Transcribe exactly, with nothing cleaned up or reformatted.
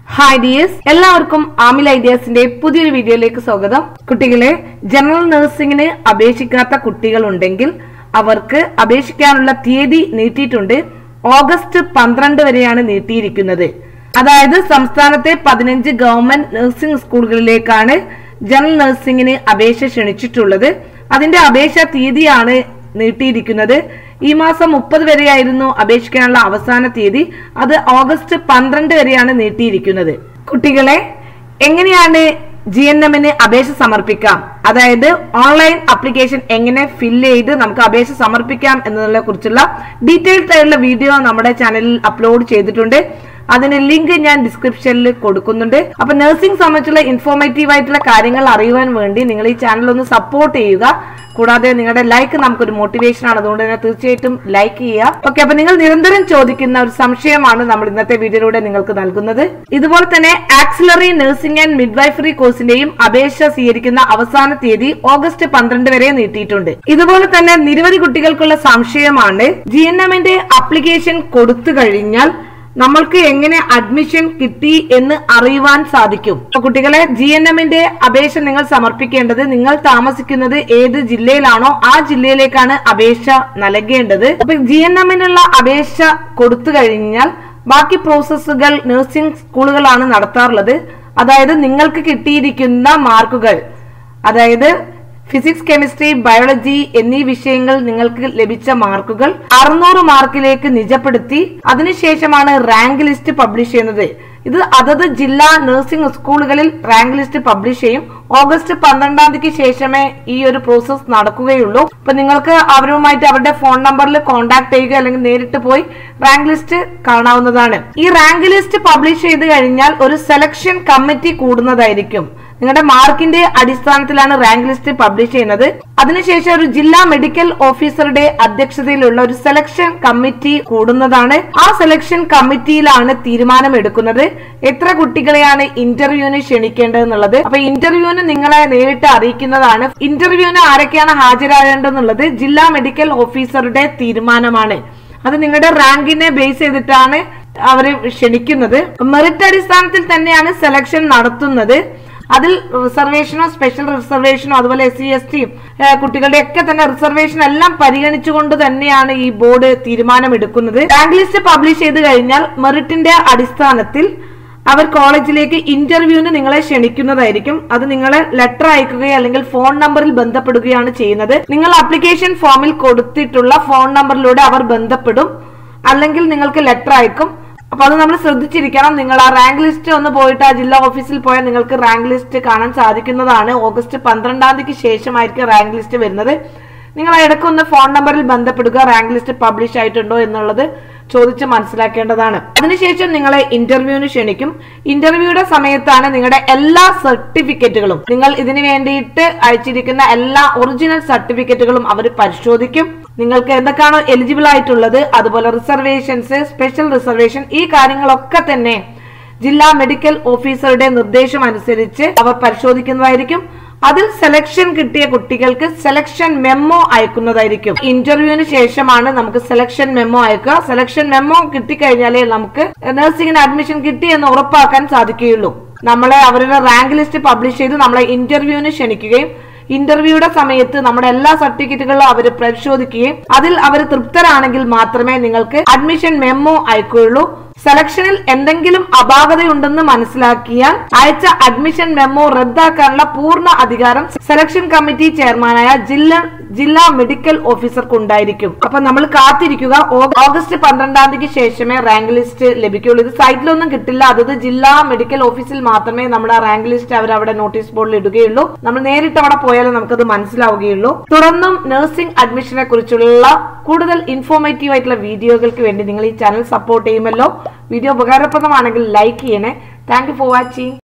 Hi dears, എല്ലാവർക്കും ആമിൽ ഐഡിയാസിന്റെ പുതിയൊരു വീഡിയോയിലേക്ക് സ്വാഗതം. കുട്ടികളെ, ജനറൽ നഴ്സിംഗിന് അപേക്ഷിക്കാത്ത കുട്ടികൾ ഉണ്ടെങ്കിൽ അവർക്ക് അപേക്ഷിക്കാനുള്ള തീയതി നീട്ടിയിട്ടുണ്ട്. ഓഗസ്റ്റ് പന്ത്രണ്ട് വരെയാണ് നീട്ടിയിരിക്കുന്നത്. അതായത് സംസ്ഥാനത്തെ പതിനഞ്ച് ഗവൺമെന്റ് നഴ്സിംഗ് സ്കൂളുകളിലേക്കാണ് ജനറൽ നഴ്സിംഗിന് അപേക്ഷ ക്ഷണിച്ചിട്ടുള്ളത്. അതിന്റെ അപേക്ഷ തീയതിയാണ് നീട്ടിയിരിക്കുന്നത്. ഈ മാസം മുപ്പത് വരെയായിരുന്നു അപേക്ഷിക്കാനുള്ള അവസാന തീയതി. അത് ഓഗസ്റ്റ് പന്ത്രണ്ട് വരെയാണ് നീട്ടിയിരിക്കുന്നത്. കുട്ടികളെ, എങ്ങനെയാണ് ജി എൻ എമ്മിന് അപേക്ഷ സമർപ്പിക്കാം, അതായത് ഓൺലൈൻ ആപ്ലിക്കേഷൻ എങ്ങനെ ഫില്ല് ചെയ്ത് നമുക്ക് അപേക്ഷ സമർപ്പിക്കാം എന്നതിനെ കുറിച്ചുള്ള ഡീറ്റെയിൽഡ് ആയിട്ടുള്ള വീഡിയോ നമ്മുടെ ചാനലിൽ അപ്ലോഡ് ചെയ്തിട്ടുണ്ട്. അതിന്റെ ലിങ്ക് ഞാൻ ഡിസ്ക്രിപ്ഷനിൽ കൊടുക്കുന്നുണ്ട്. അപ്പൊ നഴ്സിംഗ് സംബന്ധിച്ചുള്ള ഇൻഫോർമേറ്റീവ് ആയിട്ടുള്ള കാര്യങ്ങൾ അറിയുവാൻ വേണ്ടി നിങ്ങൾ ഈ ചാനൽ ഒന്ന് സപ്പോർട്ട് ചെയ്യുക. കൂടാതെ നിങ്ങളുടെ ലൈക്ക് നമുക്കൊരു മോട്ടിവേഷൻ ആണ്, അതുകൊണ്ട് തന്നെ തീർച്ചയായിട്ടും ലൈക്ക് ചെയ്യുക. ഓക്കെ, അപ്പൊ നിങ്ങൾ നിരന്തരം ചോദിക്കുന്ന ഒരു സംശയമാണ് നമ്മൾ ഇന്നത്തെ വീഡിയോയിലൂടെ നിങ്ങൾക്ക് നൽകുന്നത്. ഇതുപോലെ തന്നെ ആക്സിലറി നഴ്സിംഗ് ആൻഡ് മിഡ്വൈഫറി കോഴ്സിന്റെയും അപേക്ഷ സ്വീകരിക്കുന്ന അവസാന തീയതി ഓഗസ്റ്റ് പന്ത്രണ്ട് വരെ നീട്ടിയിട്ടുണ്ട്. ഇതുപോലെ തന്നെ നിരവധി കുട്ടികൾക്കുള്ള സംശയമാണ് ജി എൻ എമ്മിന്റെ ആപ്ലിക്കേഷൻ കൊടുത്തു കഴിഞ്ഞാൽ നമ്മൾക്ക് എങ്ങനെ അഡ്മിഷൻ കിട്ടി എന്ന് അറിയുവാൻ സാധിക്കും. കുട്ടികളെ, ജി എൻ എമ്മിന്റെ അപേക്ഷ നിങ്ങൾ സമർപ്പിക്കേണ്ടത് നിങ്ങൾ താമസിക്കുന്നത് ഏത് ജില്ലയിലാണോ ആ ജില്ലയിലേക്കാണ് അപേക്ഷ നൽകേണ്ടത്. അപ്പൊ ജി എൻ എമ്മിനുള്ള അപേക്ഷ കൊടുത്തു കഴിഞ്ഞാൽ ബാക്കി പ്രോസസ്സുകൾ നഴ്സിംഗ് സ്കൂളുകളാണ് നടത്താറുള്ളത്. അതായത് നിങ്ങൾക്ക് കിട്ടിയിരിക്കുന്ന മാർക്കുകൾ, അതായത് ഫിസിക്സ്, കെമിസ്ട്രി, ബയോളജി എന്നീ വിഷയങ്ങൾ നിങ്ങൾക്ക് ലഭിച്ച മാർക്കുകൾ അറുന്നൂറ് മാർക്കിലേക്ക് നിജപ്പെടുത്തി അതിനുശേഷമാണ് റാങ്ക് ലിസ്റ്റ് പബ്ലിഷ് ചെയ്യുന്നത്. ഇത് അതത് ജില്ലാ നഴ്സിംഗ് സ്കൂളുകളിൽ റാങ്ക് ലിസ്റ്റ് പബ്ലിഷ് ചെയ്യും. ഓഗസ്റ്റ് പന്ത്രണ്ടാം തീയതിക്ക് ശേഷമേ ഈ ഒരു പ്രോസസ് നടക്കുകയുള്ളൂ. ഇപ്പൊ നിങ്ങൾക്ക് അവരുമായിട്ട് അവരുടെ ഫോൺ നമ്പറിൽ കോൺടാക്ട് ചെയ്യുക അല്ലെങ്കിൽ നേരിട്ട് പോയി റാങ്ക് ലിസ്റ്റ് കാണാവുന്നതാണ്. ഈ റാങ്ക് ലിസ്റ്റ് പബ്ലിഷ് ചെയ്ത് കഴിഞ്ഞാൽ ഒരു സെലക്ഷൻ കമ്മിറ്റി കൂടുന്നതായിരിക്കും. നിങ്ങളുടെ മാർക്കിന്റെ അടിസ്ഥാനത്തിലാണ് റാങ്ക് ലിസ്റ്റ് പബ്ലിഷ് ചെയ്യുന്നത്. അതിനുശേഷം ഒരു ജില്ലാ മെഡിക്കൽ ഓഫീസറുടെ അധ്യക്ഷതയിലുള്ള ഒരു സെലക്ഷൻ കമ്മിറ്റി കൂടുന്നതാണ്. ആ സെലക്ഷൻ കമ്മിറ്റിയിലാണ് തീരുമാനം എടുക്കുന്നത് എത്ര കുട്ടികളെയാണ് ഇന്റർവ്യൂവിന് ക്ഷണിക്കേണ്ടതെന്നുള്ളത്. അപ്പൊ ഇന്റർവ്യൂവിന് നിങ്ങളെ നേരിട്ട് അറിയിക്കുന്നതാണ്. ഇന്റർവ്യൂവിന് ആരൊക്കെയാണ് ഹാജരാകേണ്ടതെന്നുള്ളത് ജില്ലാ മെഡിക്കൽ ഓഫീസറുടെ തീരുമാനമാണ്. അത് നിങ്ങളുടെ റാങ്കിനെ ബേസ് ചെയ്തിട്ടാണ് അവര് ക്ഷണിക്കുന്നത്. മെറിറ്റ് അടിസ്ഥാനത്തിൽ തന്നെയാണ് സെലക്ഷൻ നടത്തുന്നത്. അതിൽ റിസർവേഷനോ സ്പെഷ്യൽ റിസർവേഷനോ അതുപോലെ എസ് സി എസ് ടി കുട്ടികളുടെ ഒക്കെ തന്നെ റിസർവേഷൻ എല്ലാം പരിഗണിച്ചുകൊണ്ട് തന്നെയാണ് ഈ ബോർഡ് തീരുമാനമെടുക്കുന്നത്. റാങ്ക് ലിസ്റ്റ് പബ്ലിഷ് ചെയ്ത് കഴിഞ്ഞാൽ മെറിറ്റിന്റെ അടിസ്ഥാനത്തിൽ അവർ കോളേജിലേക്ക് ഇന്റർവ്യൂവിന് നിങ്ങളെ ക്ഷണിക്കുന്നതായിരിക്കും. അത് നിങ്ങളെ ലെറ്റർ അയക്കുകയോ അല്ലെങ്കിൽ ഫോൺ നമ്പറിൽ ബന്ധപ്പെടുകയാണ് ചെയ്യുന്നത്. നിങ്ങൾ ആപ്ലിക്കേഷൻ ഫോമിൽ കൊടുത്തിട്ടുള്ള ഫോൺ നമ്പറിലൂടെ അവർ ബന്ധപ്പെടും, അല്ലെങ്കിൽ നിങ്ങൾക്ക് ലെറ്റർ അയക്കും. അപ്പൊ അത് നമ്മൾ ശ്രദ്ധിച്ചിരിക്കണം. നിങ്ങൾ ആ റാങ്ക് ലിസ്റ്റ് ഒന്ന് പോയിട്ട് ആ ജില്ലാ ഓഫീസിൽ പോയാൽ നിങ്ങൾക്ക് റാങ്ക് ലിസ്റ്റ് കാണാൻ സാധിക്കുന്നതാണ്. ഓഗസ്റ്റ് പന്ത്രണ്ടാം തീയതിക്ക് ശേഷമായിരിക്കും റാങ്ക് ലിസ്റ്റ് വരുന്നത്. നിങ്ങൾ ഇടയ്ക്കൊന്ന് ഫോൺ നമ്പറിൽ ബന്ധപ്പെടുക, റാങ്ക് ലിസ്റ്റ് പബ്ലിഷ് ആയിട്ടുണ്ടോ എന്നുള്ളത് ചോദിച്ച് മനസ്സിലാക്കേണ്ടതാണ്. അതിനുശേഷം നിങ്ങളെ ഇന്റർവ്യൂവിന് ക്ഷണിക്കും. ഇന്റർവ്യൂയുടെ സമയത്താണ് നിങ്ങളുടെ എല്ലാ സർട്ടിഫിക്കറ്റുകളും, നിങ്ങൾ ഇതിനു വേണ്ടിയിട്ട് അയച്ചിരിക്കുന്ന എല്ലാ ഒറിജിനൽ സർട്ടിഫിക്കറ്റുകളും അവർ പരിശോധിക്കും. നിങ്ങൾക്ക് എന്തൊക്കെയാണോ എലിജിബിൾ ആയിട്ടുള്ളത്, അതുപോലെ റിസർവേഷൻസ്, സ്പെഷ്യൽ റിസർവേഷൻ, ഈ കാര്യങ്ങളൊക്കെ തന്നെ ജില്ലാ മെഡിക്കൽ ഓഫീസറുടെ നിർദ്ദേശം അനുസരിച്ച് അവർ പരിശോധിക്കുന്നതായിരിക്കും. അതിൽ സെലക്ഷൻ കിട്ടിയ കുട്ടികൾക്ക് സെലക്ഷൻ മെമ്മോ അയക്കുന്നതായിരിക്കും. ഇന്റർവ്യൂവിന് ശേഷമാണ് നമുക്ക് സെലക്ഷൻ മെമ്മോ അയക്കുക. സെലക്ഷൻ മെമ്മോ കിട്ടിക്കഴിഞ്ഞാലേ നമുക്ക് നഴ്സിംഗിന് അഡ്മിഷൻ കിട്ടി എന്ന് ഉറപ്പാക്കാൻ സാധിക്കുകയുള്ളൂ. നമ്മളെ അവരുടെ റാങ്ക് ലിസ്റ്റ് പബ്ലിഷ് ചെയ്ത് നമ്മളെ ഇന്റർവ്യൂവിന് ക്ഷണിക്കുകയും ഇന്റർവ്യൂയുടെ സമയത്ത് നമ്മുടെ എല്ലാ സർട്ടിഫിക്കറ്റുകളും അവർ പരിശോധിക്കുകയും അതിൽ അവർ തൃപ്തരാണെങ്കിൽ മാത്രമേ നിങ്ങൾക്ക് അഡ്മിഷൻ മെമ്മോ അയക്കുകയുള്ളൂ. സെലക്ഷനിൽ എന്തെങ്കിലും അപാകതയുണ്ടെന്ന് മനസ്സിലാക്കിയാൽ അയച്ച അഡ്മിഷൻ മെമ്മോ റദ്ദാക്കാനുള്ള പൂർണ്ണ അധികാരം സെലക്ഷൻ കമ്മിറ്റി ചെയർമാനായ ജില്ലാ ജില്ലാ മെഡിക്കൽ ഓഫീസർക്ക് ഉണ്ടായിരിക്കും. അപ്പൊ നമ്മൾ കാത്തിരിക്കുക. ഓഗസ്റ്റ് പന്ത്രണ്ടാം തീയതിക്ക് ശേഷമേ റാങ്ക് ലിസ്റ്റ് ലഭിക്കുകയുള്ളൂ. ഇത് സൈറ്റിലൊന്നും കിട്ടില്ല. അതത് ജില്ലാ മെഡിക്കൽ ഓഫീസിൽ മാത്രമേ നമ്മുടെ റാങ്ക് ലിസ്റ്റ് അവർ അവിടെ നോട്ടീസ് ബോർഡിൽ ഇടുകയുള്ളൂ. നമ്മൾ നേരിട്ട് അവിടെ പോയാലും നമുക്കത് മനസ്സിലാവുകയുള്ളൂ. തുടർന്നും നഴ്സിംഗ് അഡ്മിഷനെ കുറിച്ചുള്ള കൂടുതൽ ഇൻഫോർമേറ്റീവ് ആയിട്ടുള്ള വീഡിയോകൾക്ക് വേണ്ടി നിങ്ങൾ ഈ ചാനൽ സപ്പോർട്ട് ചെയ്യുമല്ലോ. വീഡിയോ ഉപകാരപ്രദമാണെങ്കിൽ ലൈക്ക് ചെയ്യണേ. Thank you for watching.